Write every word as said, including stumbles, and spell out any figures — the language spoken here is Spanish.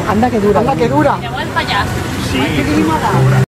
Anda que dura. Anda que dura. Te vuelvo para allá. Sí.